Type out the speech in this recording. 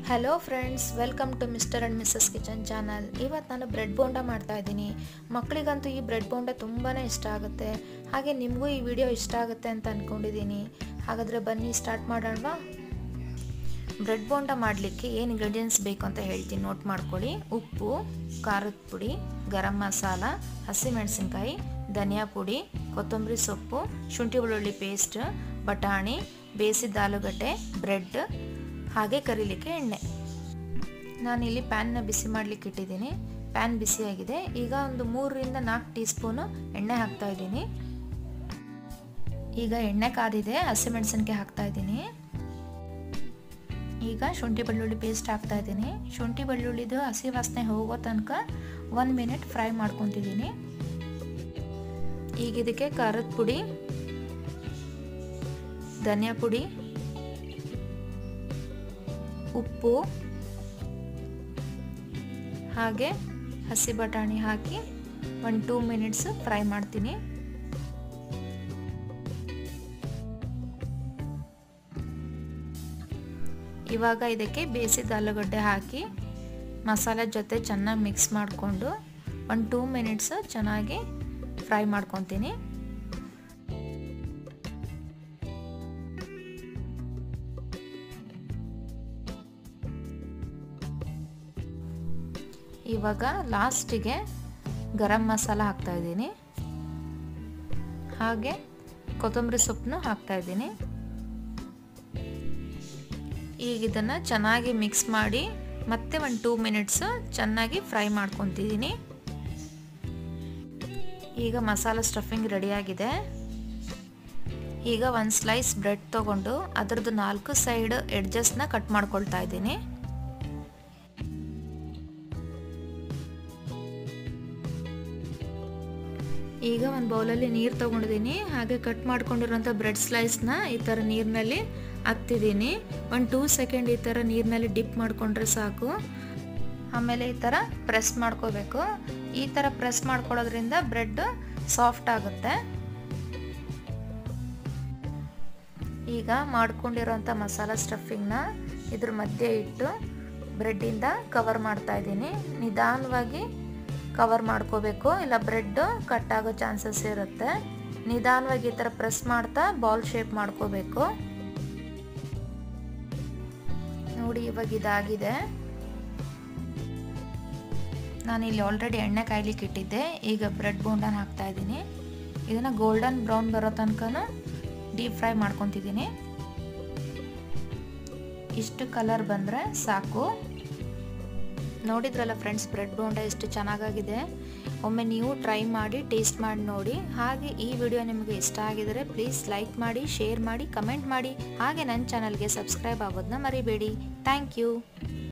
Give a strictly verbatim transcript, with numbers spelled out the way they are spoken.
Hello friends, welcome to mister and missus kitchen channel. ಇವತ್ತು ನಾನು bread bonda ಮಾಡ್ತಾ ಇದ್ದೀನಿ. ಮಕ್ಕಳಿಗಂತೂ ಈ ಬ್ರೆಡ್ ಬೋಂಡ ತುಂಬಾ ಇಷ್ಟ ಆಗುತ್ತೆ. ಹಾಗೆ ನಿಮಗೂ ಈ ವಿಡಿಯೋ ಇಷ್ಟ ಆಗುತ್ತೆ ಅಂತ ಅಂದ್ಕೊಂಡಿದ್ದೀನಿ. ಹಾಗಾದರೆ ಬನ್ನಿ ಸ್ಟಾರ್ಟ್ ಮಾಡೋಣವಾ. ಬ್ರೆಡ್ ಬೋಂಡ ಮಾಡಲಿಕ್ಕೆ ಏನು ಇಂಗ್ರೀಡಿಯೆಂಟ್ಸ್ ಬೇಕು ಅಂತ ಹೇಳ್ತೀನಿ, ನೋಟ್ ಮಾಡ್ಕೊಳ್ಳಿ. ಉಪ್ಪು, ಖಾರದ ಪುಡಿ, ಗರಂ ಮಸಾಲ, ಹಸಿಮೆಣಸಿನ್ಕಾಯಿ, ಧನಿಯಾ ಪುಡಿ, ಕೊತ್ತಂಬರಿ ಸೊಪ್ಪು, ಶುಂಠಿ ಬೆಳ್ಳುಳ್ಳಿ ಪೇಸ್ಟ್, ಬಟಾಣಿ, ಬೇಯಿಸಿದ ಆಲೂಗಡ್ಡೆ, ಬ್ರೆಡ್, ಹಾಗೆ ಕರಿಲಿಕ್ಕೆ ಎಣ್ಣೆ. ನಾನಿಲ್ಲಿ ಪ್ಯಾನ್ನ ಬಿಸಿ ಮಾಡಲಿಕ್ಕೆ ಇಟ್ಟಿದ್ದೀನಿ. ಪ್ಯಾನ್ ಬಿಸಿಯಾಗಿದೆ. ಈಗ ಒಂದು ಮೂರರಿಂದ ನಾಲ್ಕು ಟೀ ಸ್ಪೂನು ಎಣ್ಣೆ ಹಾಕ್ತಾ ಇದ್ದೀನಿ. ಈಗ ಎಣ್ಣೆ ಕಾದಿದೆ. ಹಸಿಮೆಣಸಿನ್ಕಾಯಿ ಹಾಕ್ತಾ ಇದ್ದೀನಿ. ಈಗ ಶುಂಠಿ ಬೆಳ್ಳುಳ್ಳಿ ಪೇಸ್ಟ್ ಹಾಕ್ತಾ ಇದ್ದೀನಿ. ಶುಂಠಿ ಬೆಳ್ಳುಳ್ಳಿದು ಹಸಿ ವಾಸನೆ ಹೋಗೋ ತನಕ ಒಂದು ಮಿನಿಟ್ ಫ್ರೈ ಮಾಡ್ಕೊತಿದ್ದೀನಿ. ಈಗ ಇದಕ್ಕೆ ಖಾರದ ಪುಡಿ, ಧನಿಯಾ ಪುಡಿ, ಉಪ್ಪು ಹಾಗೆ ಹಸಿ ಬಟಾಣಿ ಹಾಕಿ ಒಂದು ಟೂ ಮಿನಿಟ್ಸ್ ಫ್ರೈ ಮಾಡ್ತೀನಿ. ಇವಾಗ ಇದಕ್ಕೆ ಬೇಯಿಸಿದ ಆಲೂಗಡ್ಡೆ ಹಾಕಿ ಮಸಾಲೆ ಜೊತೆ ಚೆನ್ನಾಗಿ ಮಿಕ್ಸ್ ಮಾಡಿಕೊಂಡು ಒಂದು ಟೂ ಮಿನಿಟ್ಸ್ ಚೆನ್ನಾಗಿ ಫ್ರೈ ಮಾಡ್ಕೊತೀನಿ. ಇವಾಗ ಲಾಸ್ಟಿಗೆ ಗರಂ ಮಸಾಲ ಹಾಕ್ತಾ ಇದ್ದೀನಿ. ಹಾಗೆ ಕೊತ್ತಂಬರಿ ಸೊಪ್ಪನ್ನು ಹಾಕ್ತಾ ಇದ್ದೀನಿ. ಈಗ ಇದನ್ನು ಚೆನ್ನಾಗಿ ಮಿಕ್ಸ್ ಮಾಡಿ ಮತ್ತೆ ಒಂದು ಟೂ ಮಿನಿಟ್ಸ್ ಚೆನ್ನಾಗಿ ಫ್ರೈ ಮಾಡ್ಕೊತಿದ್ದೀನಿ. ಈಗ ಮಸಾಲ ಸ್ಟಫಿಂಗ್ ರೆಡಿಯಾಗಿದೆ. ಈಗ ಒಂದು ಸ್ಲೈಸ್ ಬ್ರೆಡ್ ತೊಗೊಂಡು ಅದರದ್ದು ನಾಲ್ಕು ಸೈಡ್ ಎಡ್ಜಸ್ನ ಕಟ್ ಮಾಡ್ಕೊಳ್ತಾ ಇದ್ದೀನಿ. ಈಗ ಒಂದು ಬೌಲಲ್ಲಿ ನೀರು ತೊಗೊಂಡಿದ್ದೀನಿ. ಹಾಗೆ ಕಟ್ ಮಾಡ್ಕೊಂಡಿರೋಂಥ ಬ್ರೆಡ್ ಸ್ಲೈಸ್ನ ಈ ಥರ ನೀರಿನಲ್ಲಿ ಹಾಕ್ತಿದ್ದೀನಿ. ಒಂದು ಟೂ ಸೆಕೆಂಡ್ ಈ ಥರ ನೀರಿನಲ್ಲಿ ಡಿಪ್ ಮಾಡಿಕೊಂಡ್ರೆ ಸಾಕು. ಆಮೇಲೆ ಈ ಥರ ಪ್ರೆಸ್ ಮಾಡ್ಕೋಬೇಕು. ಈ ಥರ ಪ್ರೆಸ್ ಮಾಡ್ಕೊಳ್ಳೋದ್ರಿಂದ ಬ್ರೆಡ್ ಸಾಫ್ಟ್ ಆಗುತ್ತೆ. ಈಗ ಮಾಡ್ಕೊಂಡಿರೋಂಥ ಮಸಾಲ ಸ್ಟಫಿಂಗ್ನ ಇದ್ರ ಮಧ್ಯೆ ಇಟ್ಟು ಬ್ರೆಡ್ಡಿಂದ ಕವರ್ ಮಾಡ್ತಾ ಇದ್ದೀನಿ. ನಿಧಾನವಾಗಿ ಕವರ್ ಮಾಡ್ಕೋಬೇಕು, ಇಲ್ಲ ಬ್ರೆಡ್ ಕಟ್ ಆಗೋ ಚಾನ್ಸಸ್ ಇರುತ್ತೆ. ನಿಧಾನವಾಗಿ ಈ ಥರ ಪ್ರೆಸ್ ಮಾಡ್ತಾ ಬಾಲ್ ಶೇಪ್ ಮಾಡ್ಕೋಬೇಕು. ನೋಡಿ, ಇವಾಗ ಇದಾಗಿದೆ. ನಾನಿಲ್ಲಿ ಆಲ್ರೆಡಿ ಎಣ್ಣೆ ಕಾಯ್ಲಿಕ್ಕೆ ಇಟ್ಟಿದ್ದೆ. ಈಗ ಬ್ರೆಡ್ ಬೋಂಡನ ಹಾಕ್ತಾ ಇದ್ದೀನಿ. ಇದನ್ನು ಗೋಲ್ಡನ್ ಬ್ರೌನ್ ಬರೋ ತನಕ ಡೀಪ್ ಫ್ರೈ ಮಾಡ್ಕೊತಿದ್ದೀನಿ. ಇಷ್ಟು ಕಲರ್ ಬಂದರೆ ಸಾಕು. ನೋಡಿದ್ರಲ್ಲ ಫ್ರೆಂಡ್ಸ್, ಬ್ರೆಡ್ ಬೋಂಡ ಎಷ್ಟು ಚೆನ್ನಾಗಾಗಿದೆ. ಒಮ್ಮೆ ನೀವು ಟ್ರೈ ಮಾಡಿ ಟೇಸ್ಟ್ ಮಾಡಿ ನೋಡಿ. ಹಾಗೆ ಈ ವಿಡಿಯೋ ನಿಮಗೆ ಇಷ್ಟ ಆಗಿದರೆ ಪ್ಲೀಸ್ ಲೈಕ್ ಮಾಡಿ, ಶೇರ್ ಮಾಡಿ, ಕಮೆಂಟ್ ಮಾಡಿ. ಹಾಗೆ ನನ್ನ ಚಾನಲ್ಗೆ ಸಬ್ಸ್ಕ್ರೈಬ್ ಆಗೋದನ್ನ ಮರಿಬೇಡಿ. Thank you.